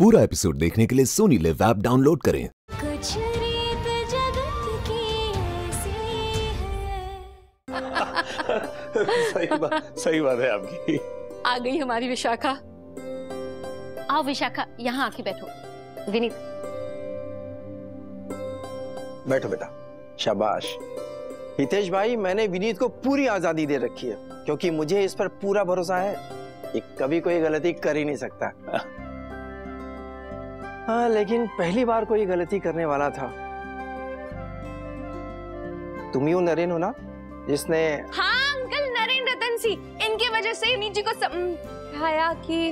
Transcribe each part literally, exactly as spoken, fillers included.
पूरा एपिसोड देखने के लिए सोनी लिव ऐप डाउनलोड करें। कुछ रीत जगत की ऐसी है। सही बात सही बात है आपकी। आ गई हमारी विशाखा। आओ विशाखा, यहाँ आके बैठो। विनीत बैठो बेटा। शाबाश हितेश भाई, मैंने विनीत को पूरी आजादी दे रखी है क्योंकि मुझे इस पर पूरा भरोसा है। ये कभी कोई गलती कर ही नहीं सकता। हाँ, लेकिन पहली बार कोई गलती करने वाला था। तुम ही हो नरेन हो ना जिसने? हाँ अंकल, नरेन रतन सी। इनकी वजह से विनीत जी को समझाया कि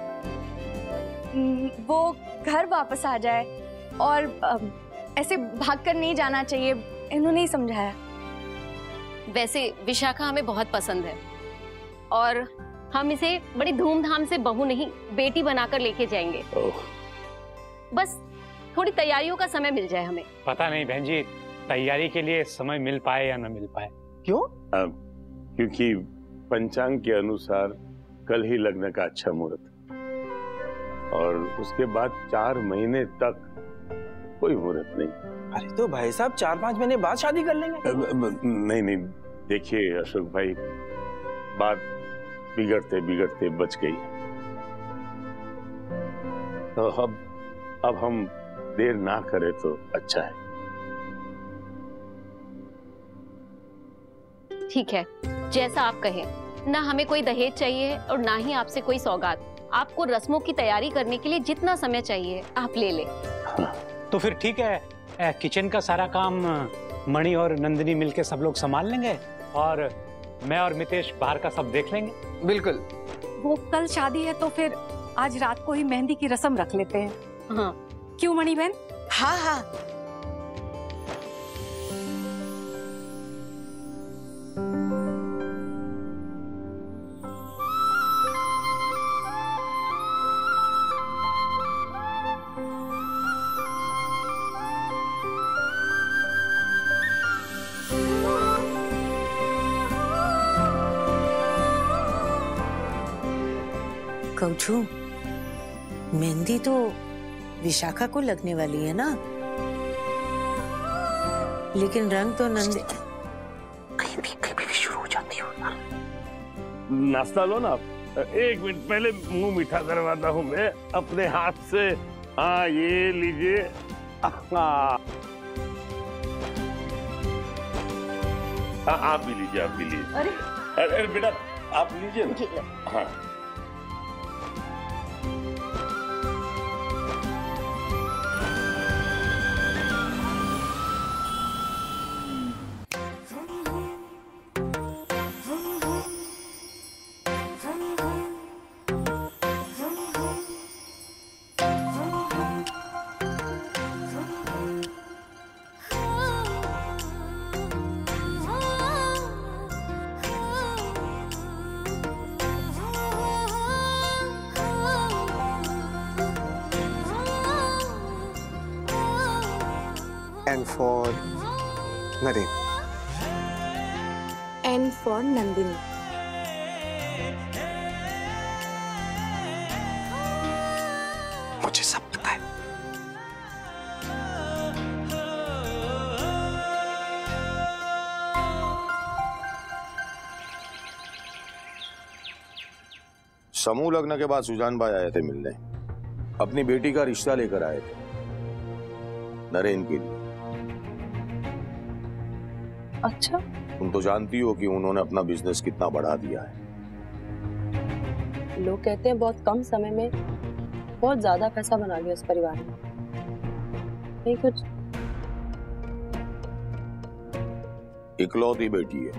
वो घर वापस आ जाए और ऐसे भागकर नहीं जाना चाहिए। इन्होंने ही समझाया। वैसे विशाखा हमें बहुत पसंद है और हम इसे बड़ी धूमधाम से बहू नहीं बेटी बनाकर लेके जाएंगे। बस थोड़ी तैयारियों का समय मिल जाए हमें। पता नहीं बहन जी, तैयारी के लिए समय मिल पाए या न मिल पाए। क्यों? आ, क्योंकि पंचांग के अनुसार कल ही लग्न का अच्छा मुहूर्त और उसके बाद चार महीने तक कोई मुहूर्त नहीं। अरे तो भाई साहब चार पांच महीने बाद शादी कर लेंगे। नहीं नहीं, देखिए अशोक भाई, बात बिगड़ते बिगड़ते बच गई। तो अब अब हम देर ना करें तो अच्छा है। ठीक है, जैसा आप कहें। ना हमें कोई दहेज चाहिए और ना ही आपसे कोई सौगात। आपको रस्मों की तैयारी करने के लिए जितना समय चाहिए आप ले लें। हाँ। तो फिर ठीक है, किचन का सारा काम मणि और नंदिनी मिलके सब लोग संभाल लेंगे और मैं और मितेश बाहर का सब देख लेंगे। बिल्कुल। वो कल शादी है तो फिर आज रात को ही मेहंदी की रस्म रख लेते हैं। हाँ। क्यों मणि बहन? हाँ हाँ। कौछू, मेहंदी तो विशाखा को लगने वाली है ना, लेकिन रंग तो नंद कहीं भी कहीं भी शुरू हो जाती हो ना। नाश्ता लो ना आप। एक मिनट पहले मुंह मीठा करवाता हूँ मैं अपने हाथ से। हाँ ये लीजिए। हाँ आप भी लीजिए, आप भी लीजिए। अरे अरे बेटा आप लीजिए ना। हाँ And for Naren. And for Nandini. मुझे सब पता है। समूह लग्न के बाद सुजान भाई आए थे मिलने। अपनी बेटी का रिश्ता लेकर आए थे नरेन के लिए। अच्छा, तुम तो जानती हो कि उन्होंने अपना बिजनेस कितना बढ़ा दिया है। लोग कहते हैं बहुत कम समय में बहुत ज्यादा पैसा बना लिया उस परिवार ने। नहीं कुछ इकलौती बेटी है।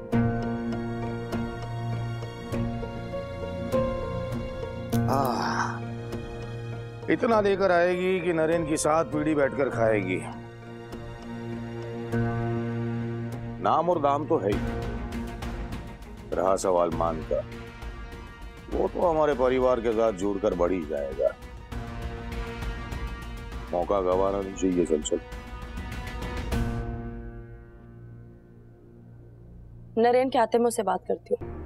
आ, इतना लेकर आएगी कि नरेन की साथ पीढ़ी बैठकर खाएगी। नाम और दाम तो है ही। रहा सवाल मान का, वो तो हमारे परिवार के साथ जुड़कर बढ़ ही जाएगा। मौका गंवाना नहीं चाहिए। चल चल। नरेन के आते मैं उससे बात करती हूँ।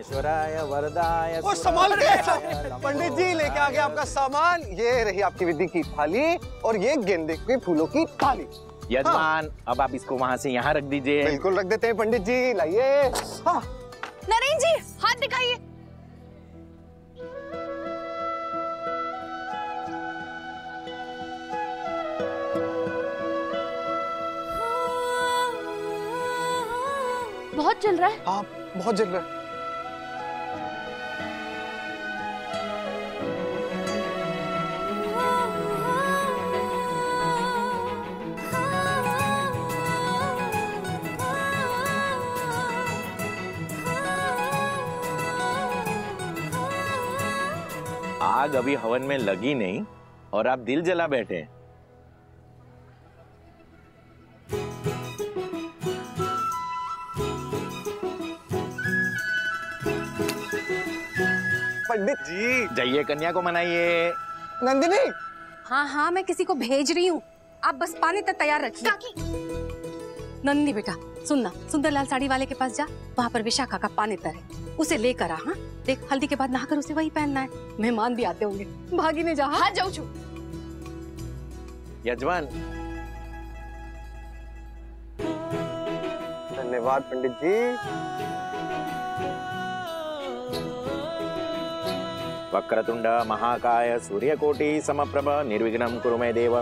विघ्नेश्वराय वरदाय वो संभाल के पंडित जी लेके आ गए आपका सामान। ये रही आपकी विधि की थाली और ये गेंदे के फूलों की थाली। यजमान हाँ। अब आप इसको वहाँ से यहाँ रख दीजिए। बिल्कुल रख देते हैं पंडित जी, लाइए। हाँ। नरेन जी हाथ दिखाइए। बहुत जल रहा है। हाँ बहुत जल रहा है। आग अभी हवन में लगी नहीं और आप दिल जला बैठे हैं। पंडित जी जाइए कन्या को मनाइए। नंदिनी। हाँ हाँ मैं किसी को भेज रही हूँ, आप बस पानी तक तैयार रखिए। नंदिनी बेटा सुनना, सुंदरलाल साड़ी वाले के पास जा, वहाँ पर विशाखा का पानेतर है, उसे लेकर आ। हाँ देख हल्दी के बाद नहाकर उसे वही पहनना है, मेहमान भी आते होंगे। भागी ने जा। हाँ जाऊँ छू। यजमान धन्यवाद पंडित जी। वक्रतुंड महाकाय सूर्यकोटि समप्रभ निर्विघ्नं कुरु मे देव।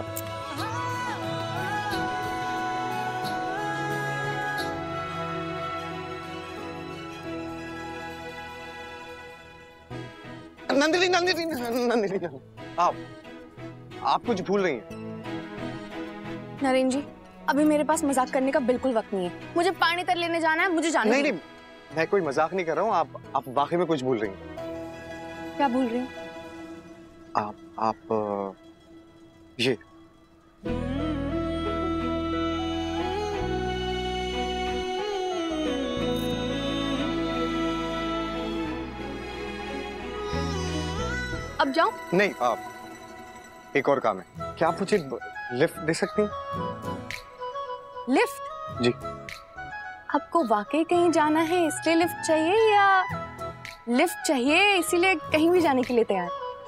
नंदिनी नंदिनी नंदिनी आप आप कुछ भूल रही हैं। नरेन जी अभी मेरे पास मजाक करने का बिल्कुल वक्त नहीं है, मुझे पानी तर लेने जाना है, मुझे जाना नहीं नहीं मैं कोई मजाक नहीं कर रहा हूँ, आप आप वाकई में कुछ भूल रही हैं। क्या भूल रही हूँ? आप आप ये अब जाऊं? नहीं आप एक और काम है, क्या आप मुझे लिफ्ट दे सकती हैं? लिफ्ट? जी। आपको वाकई कहीं जाना है इसलिए लिफ्ट चाहिए या लिफ्ट चाहिए इसीलिए कहीं भी जाने के लिए तैयार?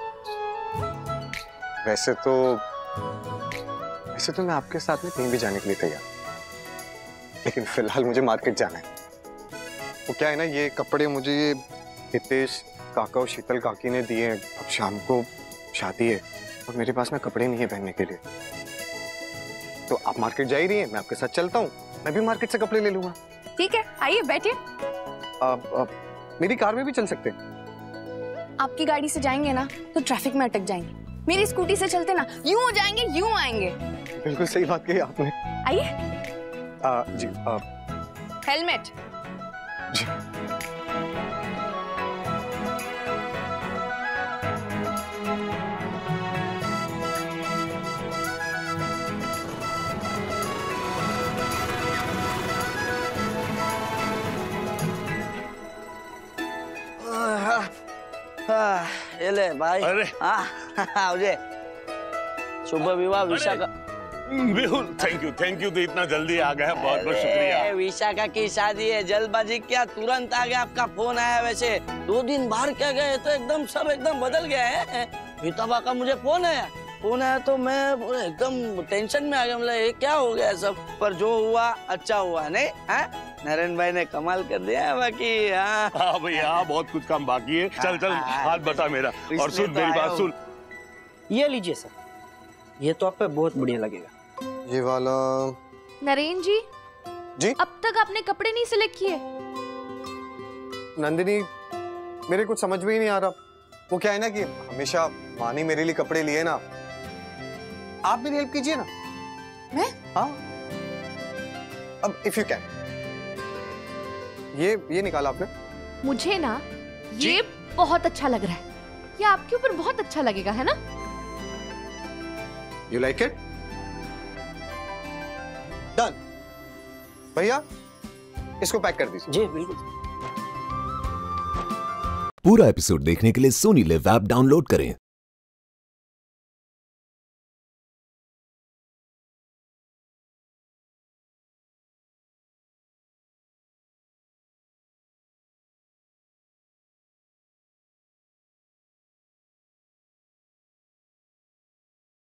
वैसे तो वैसे तो मैं आपके साथ में कहीं भी जाने के लिए तैयार, लेकिन फिलहाल मुझे मार्केट जाना है। वो क्या है ना, ये कपड़े मुझे ये हितेश काका और शीतल काकी ने दिए हैं। अब शाम को शादी है और मेरे पास में कपड़े नहीं है पहनने के लिए, तो आप मार्केट जा ही रही हैं, मैं आपके साथ चलता हूँ, मैं भी मार्केट से कपड़े ले लूंगा। ठीक है आइए बैठिए। आप, आप मेरी कार में भी चल सकते हैं। आपकी गाड़ी से जाएंगे ना तो ट्रैफिक में अटक जाएंगे, मेरी स्कूटी से चलते ना यूं जाएंगे यूं आएंगे। बिल्कुल सही बात कही आपने। आइए। आ, जी आ, हेलमेट। जी ये ले भाई। अरे हाँ मुझे शुभ विवाह विशाखा। बिल्कुल थैंक यू थैंक यू, तो इतना जल्दी आ गया, बहुत बहुत शुक्रिया। विशाखा की शादी है, जल्दबाजी क्या, तुरंत आ गया, आपका फोन आया। वैसे दो दिन बाहर क्या गए तो एकदम सब एकदम बदल गया है। हितबा का मुझे फोन आया फोन आया तो मैं एकदम टेंशन में आ गया, मतलब ये क्या हो गया सब, पर जो हुआ अच्छा हुआ। नहीं है नरेन भाई ने कमाल कर दिया। बाकी हाँ हाँ भैया बहुत कुछ काम बाकी है। चल चल हाथ बटा मेरा, और सुन मेरी बात सुन। ये लीजिए सर, ये तो आप पे बहुत बढ़िया लगेगा। ये वाला। नरेन जी जी अब तक आपने कपड़े नहीं सिलेक्ट किए? नंदिनी मेरे कुछ समझ में ही नहीं आ रहा। वो क्या है ना कि हमेशा माँ ने मेरे लिए कपड़े लिए ना, आप मेरी हेल्प कीजिए ना। मैं? हाँ अब इफ यू कैन। ये ये निकाला आपने? मुझे ना ये बहुत अच्छा लग रहा है, ये आपके ऊपर बहुत अच्छा लगेगा है ना? You like it? डन। भैया इसको पैक कर दीजिए। जी बिल्कुल। पूरा एपिसोड देखने के लिए सोनी लिव ऐप डाउनलोड करें